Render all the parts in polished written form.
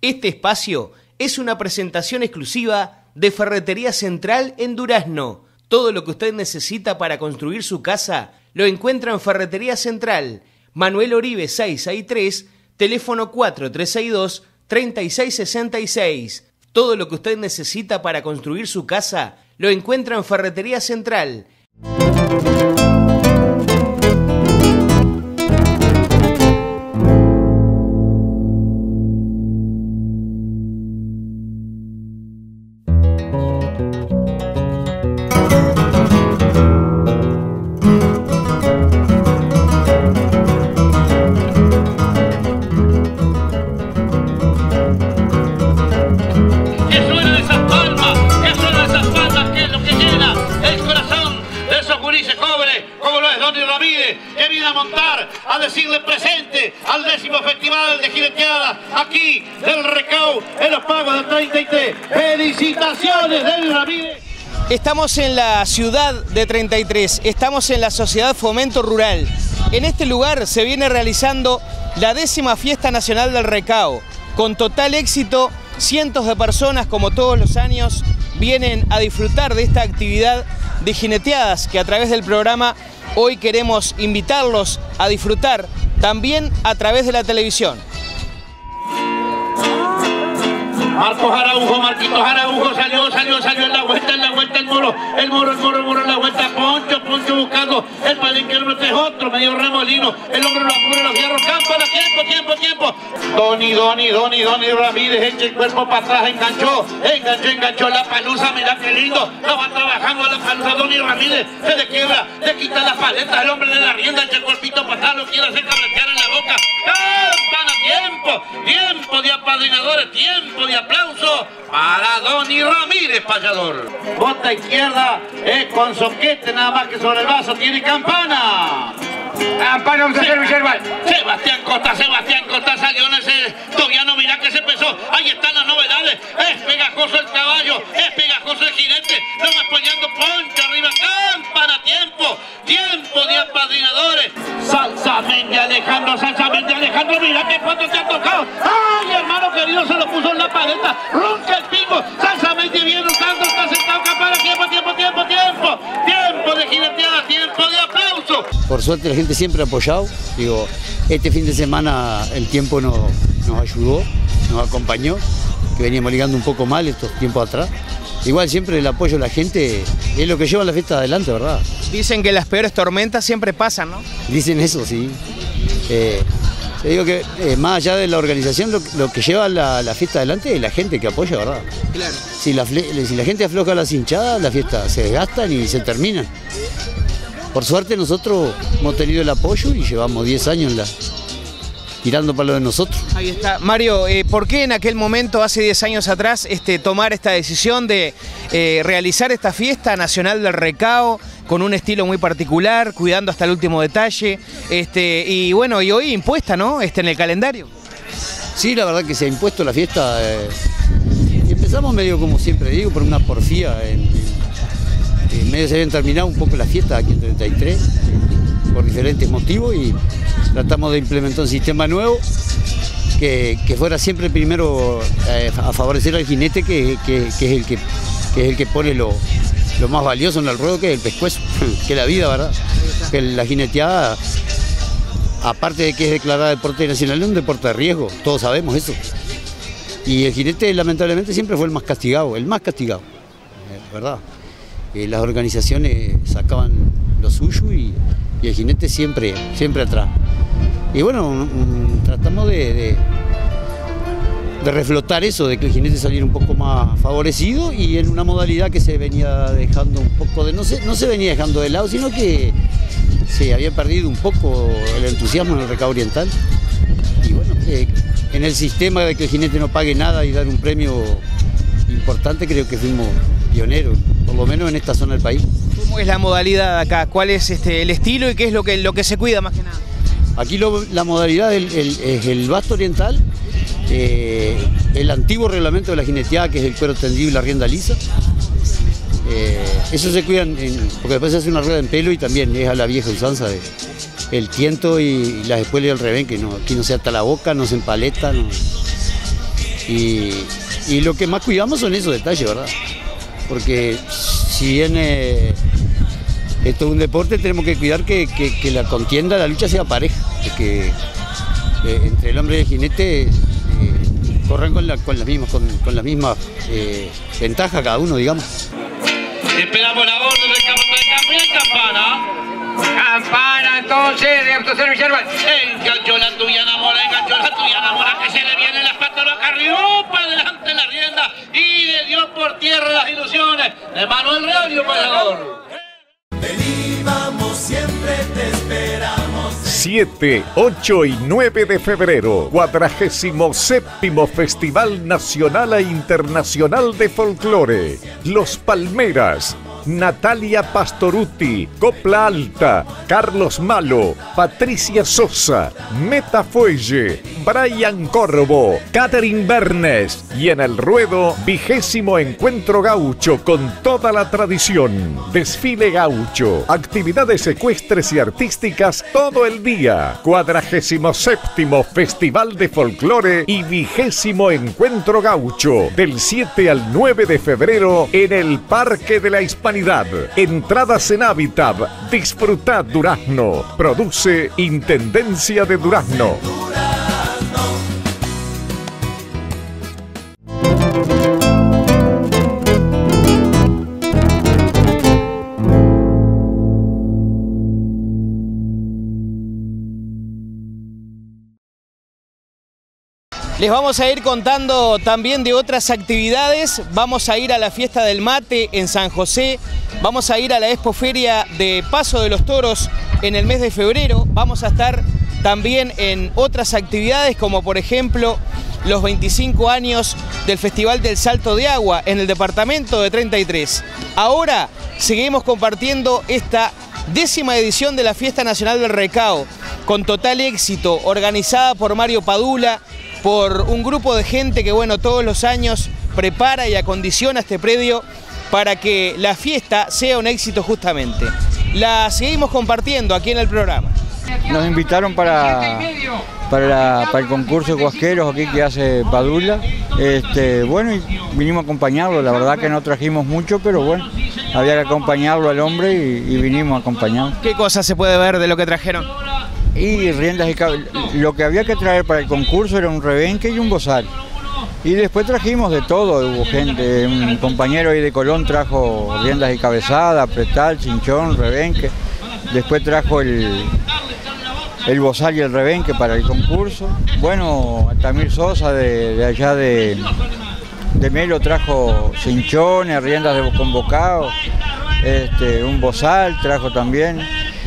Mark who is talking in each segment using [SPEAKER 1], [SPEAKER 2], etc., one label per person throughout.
[SPEAKER 1] Este espacio es una presentación exclusiva de Ferretería Central en Durazno. Todo lo que usted necesita para construir su casa lo encuentra en Ferretería Central. Manuel Oribe 663, teléfono 4362-3666. Todo lo que usted necesita para construir su casa lo encuentra en Ferretería Central.
[SPEAKER 2] Que viene a montar, a decirle presente al 10º Festival de Jineteada aquí del Recao en los Pagos del 33. ¡Felicitaciones, Doni Ramírez!
[SPEAKER 1] Estamos en la ciudad de 33, estamos en la Sociedad Fomento Rural. En este lugar se viene realizando la 10ª Fiesta Nacional del Recao. Con total éxito, cientos de personas, como todos los años, vienen a disfrutar de esta actividad de jineteadas que a través del programa hoy queremos invitarlos a disfrutar también a través de la televisión.
[SPEAKER 2] Marquitos Araujo salió en la vuelta el moro en la vuelta, Poncho buscando el palenque número 3, otro medio remolino, el hombre lo apura, los fierros, Cámpana, tiempo. Doni Ramírez echa el cuerpo para atrás, enganchó la palusa, mira qué lindo, no va trabajando la palusa, Doni Ramírez se le quiebra, le quita las paletas, el hombre de la rienda, echa el cuerpito para atrás, lo quiere hacer cabretear en la boca, Cámpana, tiempo de apadrinadores, tiempo de aplauso para Doni Ramírez, payador. Bota izquierda con soquete, nada más que sobre el vaso, tiene Campana. Campana, vamos a hacer Sebastián Costa salió en ese Tobiano, mirá que se pesó, ahí están las novedades, es pegajoso el caballo, es pegajoso el jinete, no va apoyando Poncho arriba, Campana, tiempo de apadrinadores. Salsa Mendy Alejandro, mira que foto te ha tocado, ay hermano querido, se lo puso en la paleta, ronca el pingo, Salsa Mendy viene usando, está sentado, Campana, tiempo de jineteada, tiempo de aplauso.
[SPEAKER 3] Por suerte la gente siempre ha apoyado, digo, este fin de semana el tiempo nos ayudó, nos acompañó, que veníamos ligando un poco mal estos tiempos atrás. Igual siempre el apoyo de la gente es lo que lleva la fiesta adelante, ¿verdad?
[SPEAKER 1] Dicen que las peores tormentas siempre pasan, ¿no?
[SPEAKER 3] Dicen eso, sí. Te digo que más allá de la organización, lo que lleva la fiesta adelante es la gente que apoya, ¿verdad?
[SPEAKER 1] Claro.
[SPEAKER 3] Si la gente afloja las hinchadas, la fiesta se desgastan y se terminan. Por suerte nosotros hemos tenido el apoyo y llevamos 10 años tirando para lo de nosotros.
[SPEAKER 1] Ahí está. Mario, ¿por qué en aquel momento, hace 10 años atrás, tomar esta decisión de realizar esta fiesta nacional del Recao con un estilo muy particular, cuidando hasta el último detalle, y bueno, y hoy impuesta, ¿no? En el calendario?
[SPEAKER 3] Sí, la verdad que se ha impuesto la fiesta. Y empezamos medio, como siempre digo, por una porfía. En medio se habían terminado un poco la fiesta aquí en 33, por diferentes motivos, y tratamos de implementar un sistema nuevo que fuera siempre primero a favorecer al jinete, que es el que pone lo más valioso en el ruedo, que es el pescuezo, que es la vida, ¿verdad? Que la jineteada, aparte de que es declarada deporte nacional, es un deporte de riesgo, todos sabemos eso. Y el jinete lamentablemente siempre fue el más castigado, ¿verdad? Las organizaciones sacaban lo suyo y el jinete siempre atrás. Y bueno, tratamos de reflotar eso, de que el jinete saliera un poco más favorecido, y en una modalidad que se venía dejando un poco no se venía dejando de lado, sino que se había perdido un poco el entusiasmo en el Recao Oriental. Y bueno, en el sistema de que el jinete no pague nada y dar un premio importante, creo que fuimos pioneros, por lo menos en esta zona del país.
[SPEAKER 1] ¿Cómo es la modalidad acá? ¿Cuál es el estilo y qué es lo que se cuida más que nada?
[SPEAKER 3] Aquí la modalidad es el basto oriental, el antiguo reglamento de la jineteada, que es el cuero tendido y la rienda lisa. Eso se cuidan, porque después se hace una rueda en pelo, y también es a la vieja usanza el tiento y las espuelas y el revén, que aquí no se ata la boca, no se empaleta, Y lo que más cuidamos son esos detalles, ¿verdad? Porque si bien esto es un deporte, tenemos que cuidar que la contienda, la lucha sea pareja, que entre el hombre y el jinete corran con las mismas ventajas cada uno, digamos.
[SPEAKER 2] Esperamos la orden del campo y campana. Campana, entonces, de autoservicio. Enganchó la tuya enamora, que se le vienen las patas arriba, para adelante la rienda y le dio por tierra las ilusiones de Manuel Reolio Payador.
[SPEAKER 4] Vení, vamos, siempre te esperamos.
[SPEAKER 5] 7, 8 y 9 de febrero, 47º Festival Nacional e Internacional de Folclore. Los Palmeras, Natalia Pastorutti, Copla Alta, Carlos Malo, Patricia Sosa, Meta Fuelle, Brian Corvo, Catherine Bernes y en el ruedo 20º Encuentro Gaucho con toda la tradición. Desfile gaucho, actividades ecuestres y artísticas todo el día. 47º Festival de Folclore y 20º Encuentro Gaucho del 7 al 9 de febrero en el Parque de la Hispanidad. Entradas en Habitat. Disfrutad Durazno. Produce Intendencia de Durazno.
[SPEAKER 1] Les vamos a ir contando también de otras actividades. Vamos a ir a la fiesta del mate en San José. Vamos a ir a la expoferia de Paso de los Toros en el mes de febrero. Vamos a estar también en otras actividades como por ejemplo los 25 años del Festival del Salto de Agua en el departamento de 33. Ahora seguimos compartiendo esta 10ª edición de la Fiesta Nacional del Recao con total éxito, organizada por Mario Padula, por un grupo de gente que, bueno, todos los años prepara y acondiciona este predio para que la fiesta sea un éxito justamente. La seguimos compartiendo aquí en el programa.
[SPEAKER 6] Nos invitaron para el concurso de guasqueros aquí que hace Padula. Bueno, y vinimos a acompañarlo, la verdad que no trajimos mucho, pero bueno, había que acompañarlo al hombre y vinimos a acompañarlo.
[SPEAKER 1] ¿Qué cosa se puede ver de lo que trajeron?
[SPEAKER 6] Y riendas y lo que había que traer para el concurso era un rebenque y un bozal. Y después trajimos de todo, hubo gente, un compañero ahí de Colón trajo riendas y cabezada, pretal, cinchón, rebenque. Después trajo el bozal y el rebenque para el concurso. Bueno, Altamir Sosa de allá de Melo trajo cinchones, riendas de convocado, un bozal trajo también.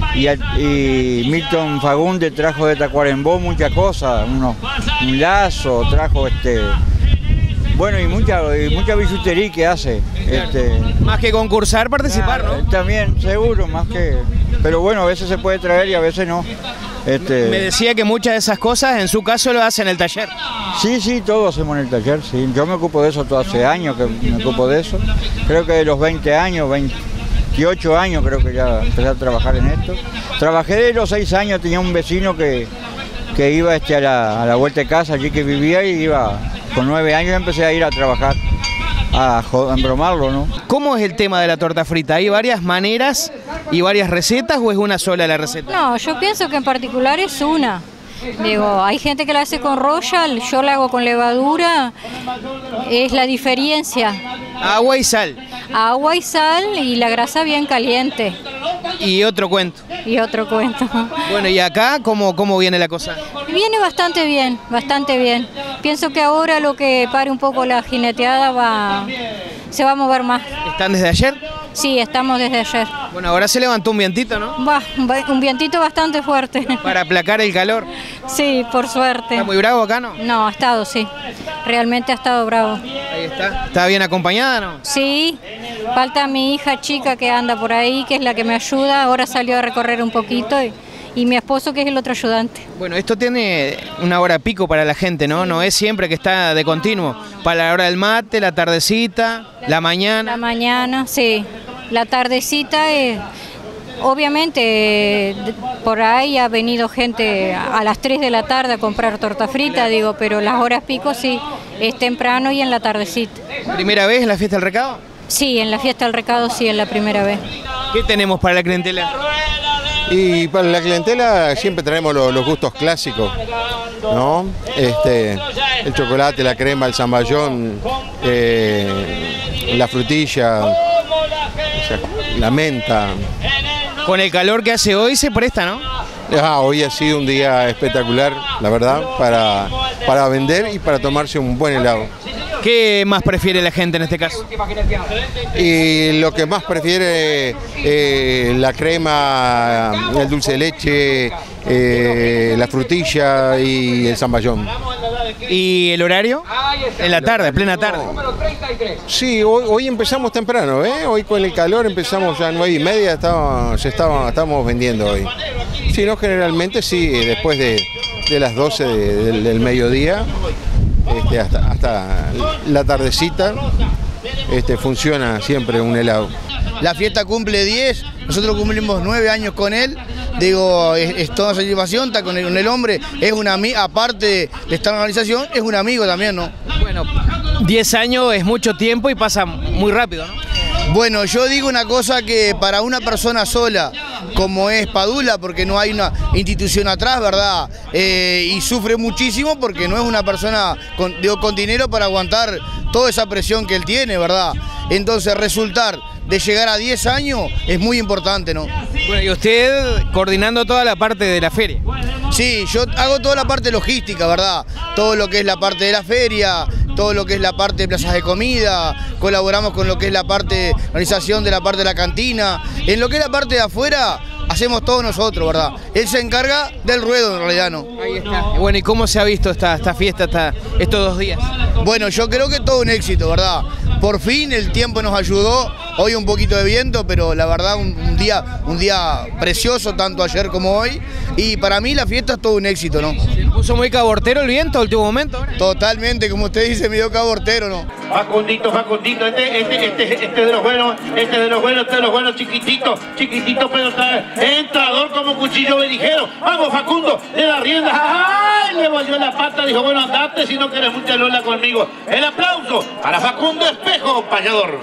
[SPEAKER 6] Y Milton Fagunde trajo de Tacuarembó muchas cosas, un lazo, trajo bueno, y mucha bisutería que hace.
[SPEAKER 1] Más que concursar, participar, ¿no?
[SPEAKER 6] También, seguro, más que... Pero bueno, a veces se puede traer y a veces no.
[SPEAKER 1] Me decía que muchas de esas cosas, en su caso, lo hacen en el taller.
[SPEAKER 6] Sí, todo hacemos en el taller, sí. Yo me ocupo de eso todo hace años que me ocupo de eso. Creo que de los 20 años, 28 años creo que ya empecé a trabajar en esto. Trabajé de los 6 años, tenía un vecino que iba a la vuelta de casa allí que vivía y iba, con 9 años empecé a ir a trabajar, a embromarlo, ¿no?
[SPEAKER 1] ¿Cómo es el tema de la torta frita? ¿Hay varias maneras y varias recetas o es una sola la receta?
[SPEAKER 7] No, yo pienso que en particular es una. Digo, hay gente que la hace con royal, yo la hago con levadura, es la diferencia.
[SPEAKER 1] Agua y sal.
[SPEAKER 7] Agua y sal y la grasa bien caliente.
[SPEAKER 1] Y otro cuento.
[SPEAKER 7] Y otro cuento.
[SPEAKER 1] Bueno, ¿y acá cómo viene la cosa?
[SPEAKER 7] Viene bastante bien, bastante bien. Pienso que ahora lo que pare un poco la jineteada se va a mover más.
[SPEAKER 1] ¿Están desde ayer?
[SPEAKER 7] Sí, estamos desde ayer.
[SPEAKER 1] Bueno, ahora se levantó un vientito, ¿no?
[SPEAKER 7] Un vientito bastante fuerte.
[SPEAKER 1] Para aplacar el calor.
[SPEAKER 7] Sí, por suerte.
[SPEAKER 1] ¿Está muy bravo acá, no?
[SPEAKER 7] No, ha estado, sí. Realmente ha estado bravo.
[SPEAKER 1] Ahí está. ¿Está bien acompañada, no?
[SPEAKER 7] Sí, falta mi hija chica que anda por ahí, que es la que me ayuda. Ahora salió a recorrer un poquito y mi esposo, que es el otro ayudante.
[SPEAKER 1] Bueno, esto tiene una hora pico para la gente, ¿no? No es siempre que está de continuo. Para la hora del mate, la tardecita, la mañana.
[SPEAKER 7] La mañana, sí. La tardecita, obviamente, por ahí ha venido gente a las 3 de la tarde a comprar torta frita, digo, pero las horas pico sí, es temprano y en la tardecita.
[SPEAKER 1] ¿Primera vez en la fiesta del recado?
[SPEAKER 7] Sí, en la fiesta del recado sí es la primera vez.
[SPEAKER 1] ¿Qué tenemos para la clientela?
[SPEAKER 8] Y para la clientela siempre tenemos los gustos clásicos, ¿no? El chocolate, la crema, el zamballón, la frutilla, o sea, la menta.
[SPEAKER 1] Con el calor que hace hoy se presta, ¿no?
[SPEAKER 8] Hoy ha sido un día espectacular, la verdad, para vender y para tomarse un buen helado.
[SPEAKER 1] ¿Qué más prefiere la gente en este caso?
[SPEAKER 8] Y lo que más prefiere, la crema, el dulce de leche, la frutilla y el zamballón.
[SPEAKER 1] ¿Y el horario? En la tarde, plena tarde.
[SPEAKER 8] Sí, hoy empezamos temprano, hoy con el calor empezamos ya a 9:30, estamos vendiendo hoy. Sí, no, generalmente sí, después de las 12 del mediodía. Hasta la tardecita funciona siempre un helado.
[SPEAKER 9] La fiesta cumple 10, nosotros cumplimos 9 años con él. Digo, es toda satisfacción, está con el hombre, es un amigo, aparte de estar en la organización, es un amigo también, ¿no?
[SPEAKER 1] Bueno, 10 años es mucho tiempo y pasa muy rápido, ¿no?
[SPEAKER 9] Bueno, yo digo una cosa que para una persona sola, como es Padula, porque no hay una institución atrás, ¿verdad? Y sufre muchísimo porque no es una persona con dinero para aguantar toda esa presión que él tiene, ¿verdad? Entonces resultar de llegar a 10 años es muy importante, ¿no?
[SPEAKER 1] Bueno, y usted coordinando toda la parte de la feria.
[SPEAKER 9] Sí, yo hago toda la parte logística, ¿verdad? Todo lo que es la parte de la feria, todo lo que es la parte de plazas de comida, colaboramos con lo que es la parte de organización de la parte de la cantina. En lo que es la parte de afuera, hacemos todo nosotros, ¿verdad? Él se encarga del ruedo en realidad, ¿no?
[SPEAKER 1] Ahí está. Bueno, ¿y cómo se ha visto esta fiesta estos 2 días?
[SPEAKER 9] Bueno, yo creo que todo un éxito, ¿verdad? Por fin el tiempo nos ayudó, hoy un poquito de viento, pero la verdad un día precioso, tanto ayer como hoy. Y para mí la fiesta es todo un éxito, ¿no?
[SPEAKER 1] ¿Se puso muy cabortero el viento al último momento ahora?
[SPEAKER 9] Totalmente, como usted dice, medio cabortero, ¿no?
[SPEAKER 2] Facundito, este de los buenos, chiquitito, pero está entrador como cuchillo berijero. Vamos, Facundo, le da rienda, ¡ay! Le volvió la pata, dijo, bueno, andate si no quieres mucha lola conmigo. El aplauso para Facundo Espejo, payador.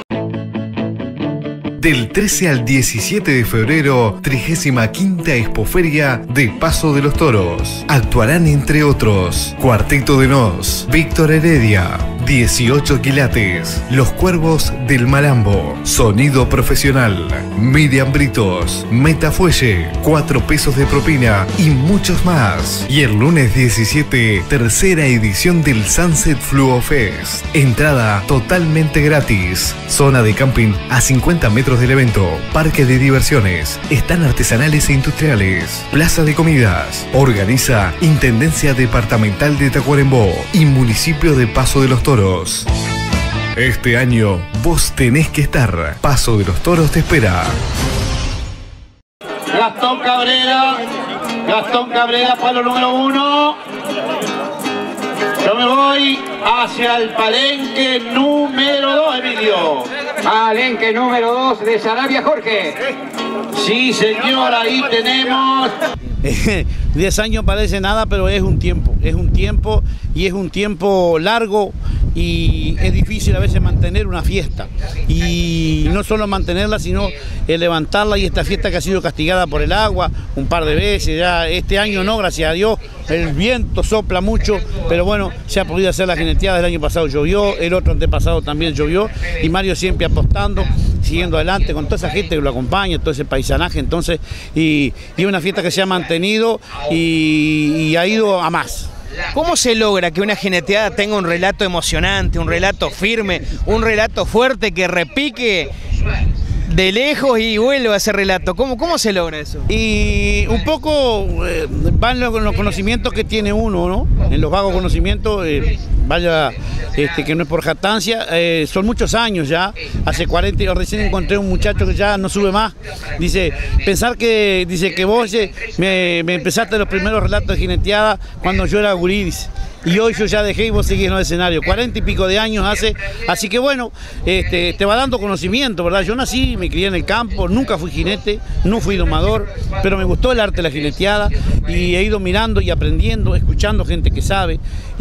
[SPEAKER 10] Del 13 al 17 de febrero, 35ª Expoferia de Paso de los Toros. Actuarán entre otros Cuarteto de Nos, Víctor Heredia, 18 quilates, Los Cuervos del Malambo, Sonido Profesional, Miriam Britos, Metafuelle, 4 pesos de propina y muchos más. Y el lunes 17, tercera edición del Sunset Fluo Fest. Entrada totalmente gratis. Zona de camping a 50 metros del evento, parque de diversiones, están artesanales e industriales, plaza de comidas. Organiza Intendencia Departamental de Tacuarembó y Municipio de Paso de los Toros. Este año vos tenés que estar. Paso de los Toros te espera.
[SPEAKER 2] Gastón Cabrera, palo número 1. Yo me voy hacia el palenque número 2, Emilio.
[SPEAKER 11] Palenque número 2 de Sarabia, Jorge.
[SPEAKER 2] Sí, señor, ahí tenemos.
[SPEAKER 12] 10 años parece nada, pero es un tiempo y es un tiempo largo y es difícil a veces mantener una fiesta. Y no solo mantenerla, sino levantarla, y esta fiesta que ha sido castigada por el agua un par de veces, ya este año no, gracias a Dios, el viento sopla mucho, pero bueno, se ha podido hacer la jineteada. El año pasado llovió, el otro antepasado también llovió, y Mario siempre apostando, siguiendo adelante con toda esa gente que lo acompaña, todo ese paisanaje, entonces, y una fiesta que se ha mantenido y ha ido a más.
[SPEAKER 1] ¿Cómo se logra que una jineteada tenga un relato emocionante, un relato firme, un relato fuerte que repique de lejos y vuelva a ese relato? ¿Cómo se logra eso?
[SPEAKER 12] Y un poco van los conocimientos que tiene uno, ¿no? En los vagos conocimientos, vaya, que no es por jactancia, son muchos años ya, hace 40, yo recién encontré un muchacho que ya no sube más, dice, pensar que vos me empezaste los primeros relatos de jineteada cuando yo era gurí, dice. y hoy yo ya dejé y vos seguís en el escenario, 40 y pico de años hace, así que bueno, te va dando conocimiento, ¿verdad? Yo nací, me crié en el campo, nunca fui jinete, no fui domador, pero me gustó el arte de la jineteada y he ido mirando y aprendiendo, escuchando gente que sabe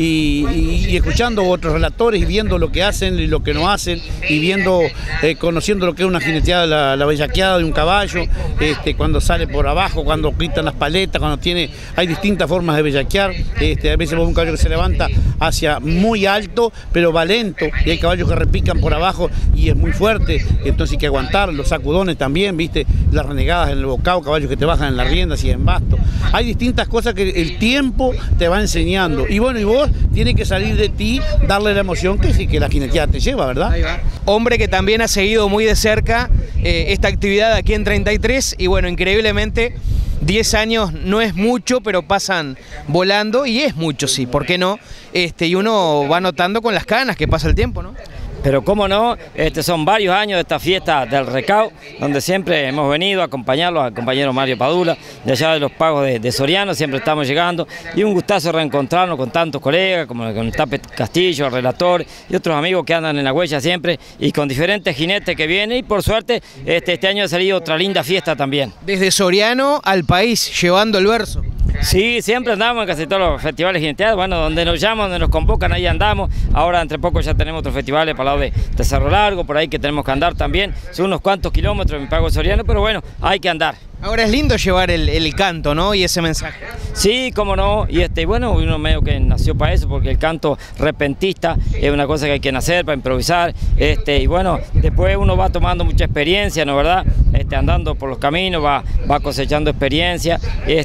[SPEAKER 12] y escuchando otros relatores y viendo lo que hacen y lo que no hacen y viendo, conociendo lo que es una jineteada, la bellaqueada de un caballo, cuando sale por abajo, cuando quitan las paletas, cuando hay distintas formas de bellaquear, a veces vos un caballo que se levanta hacia muy alto, pero va lento, y hay caballos que repican por abajo y es muy fuerte, entonces hay que aguantar, los sacudones también, viste, las renegadas en el bocado, caballos que te bajan en las riendas y en basto. Hay distintas cosas que el tiempo te va enseñando, y bueno, y vos tienes que salir de ti, darle la emoción que la jineteada te lleva, ¿verdad?
[SPEAKER 1] Ahí va. Hombre que también ha seguido muy de cerca esta actividad aquí en 33, y bueno, increíblemente 10 años no es mucho, pero pasan volando, y es mucho, sí, ¿por qué no? Y uno va notando con las canas que pasa el tiempo, ¿no?
[SPEAKER 13] Pero cómo no, son varios años de esta fiesta del Recao, donde siempre hemos venido a acompañarlos al compañero Mario Padula, de allá de los pagos de Soriano, siempre estamos llegando, y un gustazo reencontrarnos con tantos colegas, como con el Tape Castillo, el relator, y otros amigos que andan en la huella siempre, y con diferentes jinetes que vienen, y por suerte este año ha salido otra linda fiesta también.
[SPEAKER 1] Desde Soriano al país, llevando el verso.
[SPEAKER 13] Sí, siempre andamos en casi todos los festivales jineteados, bueno, donde nos llaman, donde nos convocan, ahí andamos. Ahora entre poco ya tenemos otros festivales para el lado de Cerro Largo, por ahí que tenemos que andar también. Son unos cuantos kilómetros en Pago Soriano, pero bueno, hay que andar.
[SPEAKER 1] Ahora es lindo llevar el canto, ¿no? Y ese mensaje.
[SPEAKER 13] Sí, cómo no, y bueno, uno medio que nació para eso, porque el canto repentista es una cosa que hay que nacer para improvisar, y bueno, después uno va tomando mucha experiencia, ¿no verdad? Andando por los caminos, va cosechando experiencia,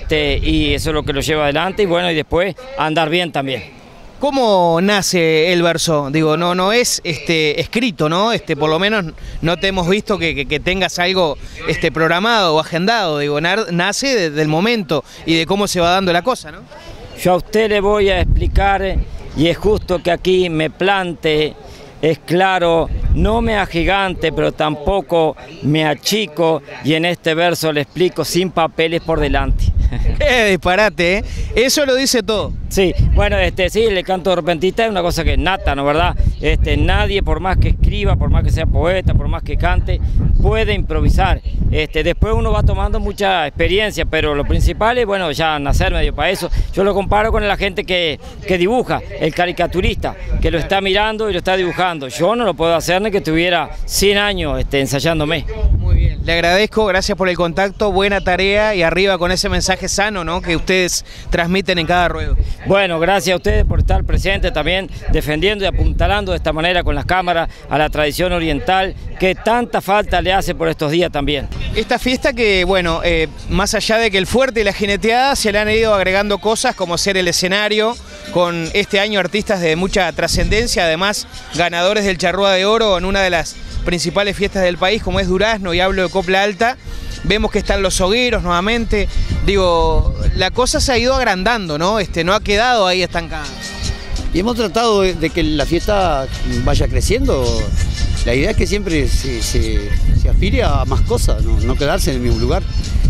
[SPEAKER 13] y eso es lo que lo lleva adelante, y bueno, y después andar bien también.
[SPEAKER 1] ¿Cómo nace el verso? Digo, no es escrito, ¿no? Por lo menos no te hemos visto que tengas algo programado o agendado. Digo, nace del momento y de cómo se va dando la cosa, ¿no?
[SPEAKER 13] Yo a usted le voy a explicar, y es justo que aquí me plante, es claro, no me agigante, pero tampoco me achico, y en este verso le explico sin papeles por delante.
[SPEAKER 1] ¡Qué disparate, eh! Eso lo dice todo.
[SPEAKER 13] Sí, bueno, sí, el canto repentista es una cosa que es nata, ¿no verdad? Nadie, por más que escriba, por más que sea poeta, por más que cante, puede improvisar. Después uno va tomando mucha experiencia, pero lo principal es, bueno, ya nacer medio para eso. Yo lo comparo con la gente que dibuja, el caricaturista, que lo está mirando y lo está dibujando. Yo no lo puedo hacer ni que tuviera 100 años ensayándome.
[SPEAKER 1] Muy bien, le agradezco, gracias por el contacto, buena tarea y arriba con ese mensaje sano, ¿no?, que ustedes transmiten en cada ruedo.
[SPEAKER 13] Bueno, gracias a ustedes por estar presentes también, defendiendo y apuntalando de esta manera con las cámaras a la tradición oriental, que tanta falta le hace por estos días también.
[SPEAKER 1] Esta fiesta que, bueno, más allá de que el fuerte y la jineteada, se le han ido agregando cosas como ser el escenario, con este año artistas de mucha trascendencia, además ganadores del Charrúa de Oro en una de las principales fiestas del país, como es Durazno, y hablo de Copla Alta. Vemos que están los hogueros nuevamente. Digo, la cosa se ha ido agrandando, ¿no? No ha quedado ahí estancada.
[SPEAKER 3] Y hemos tratado de que la fiesta vaya creciendo. La idea es que siempre se aspire a más cosas, no quedarse en el mismo lugar.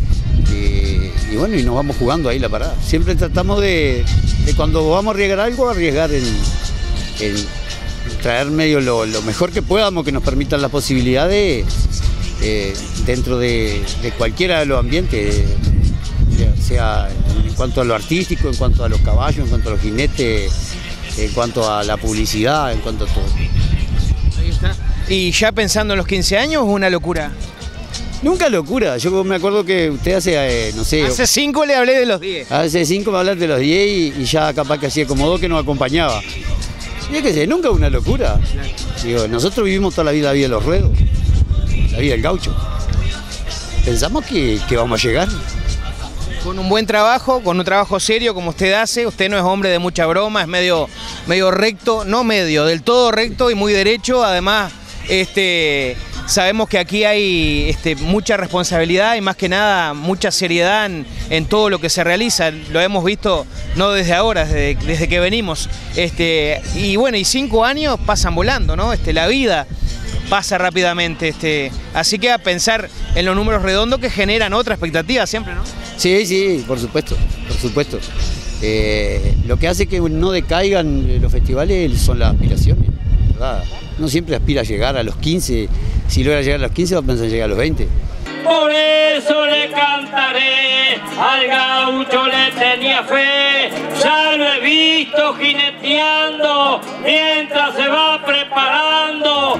[SPEAKER 3] Y bueno, y nos vamos jugando ahí la parada. Siempre tratamos de cuando vamos a arriesgar algo, arriesgar en traer medio lo mejor que podamos, que nos permitan la posibilidad de dentro de cualquiera de los ambientes, sea en cuanto a lo artístico, en cuanto a los caballos, en cuanto a los jinetes, en cuanto a la publicidad, en cuanto a todo.
[SPEAKER 1] Ahí está. Y ya pensando en los 15 años, ¿una locura?
[SPEAKER 3] Nunca locura, yo me acuerdo que usted hace, no sé...
[SPEAKER 1] Hace 5 le hablé de los 10.
[SPEAKER 3] Hace 5 me hablaste de los 10 y ya capaz que hacía como 2 que nos acompañaba. Y es que sé, nunca una locura. Digo, nosotros vivimos toda la vida de los ruedos, la vida del gaucho. Pensamos que vamos a llegar.
[SPEAKER 1] Con un buen trabajo, con un trabajo serio como usted hace, usted no es hombre de mucha broma, es medio recto, no medio, del todo recto y muy derecho. Además, sabemos que aquí hay mucha responsabilidad y más que nada mucha seriedad en todo lo que se realiza. Lo hemos visto no desde ahora, desde que venimos. Y bueno, y 5 años pasan volando, ¿no? La vida pasa rápidamente. Así que a pensar en los números redondos que generan otra expectativa siempre, ¿no?
[SPEAKER 3] Sí, por supuesto, por supuesto. Lo que hace que no decaigan los festivales son las aspiraciones, ¿verdad? Uno siempre aspira a llegar a los 15, si logra llegar a los 15 va a pensar en llegar a los 20.
[SPEAKER 13] Por eso le cantaré, al gaucho le tenía fe, ya lo he visto jineteando mientras se va preparando.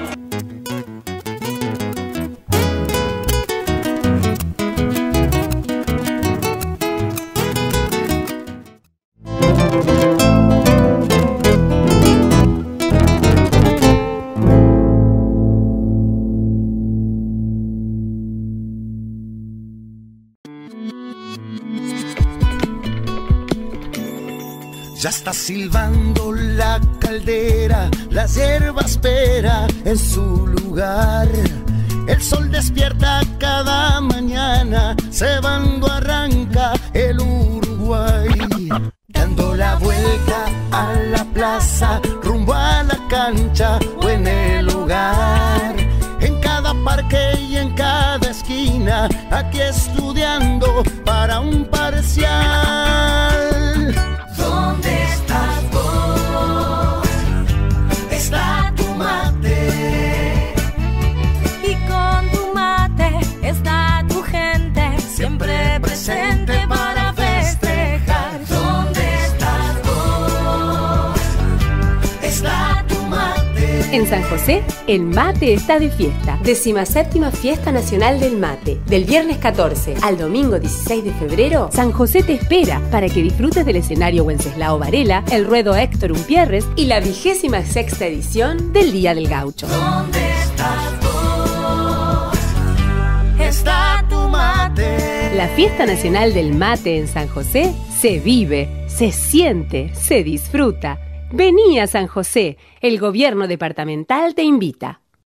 [SPEAKER 4] Ya está silbando la caldera, la hierba espera en su lugar. El sol despierta cada mañana, cebando arranca el Uruguay. Dando la vuelta a la plaza, rumbo a la cancha o en el hogar. En cada parque y en cada esquina, aquí estudiando para un parcial. ¿Dónde estás vos? Está tu mate.
[SPEAKER 14] Y con tu mate está tu gente, siempre presente para festejar.
[SPEAKER 4] ¿Dónde estás vos? Está tu mate.
[SPEAKER 15] En San José, el mate está de fiesta. 17ª Fiesta Nacional del Mate. Del viernes 14 al domingo 16 de febrero, San José te espera para que disfrutes del escenario Wenceslao Varela, el ruedo Héctor Umpierres y la 26ª edición del Día del Gaucho.
[SPEAKER 4] ¿Dónde estás vos? Está tu mate.
[SPEAKER 15] La Fiesta Nacional del Mate en San José se vive, se siente, se disfruta. Vení a San José, el gobierno departamental te invita.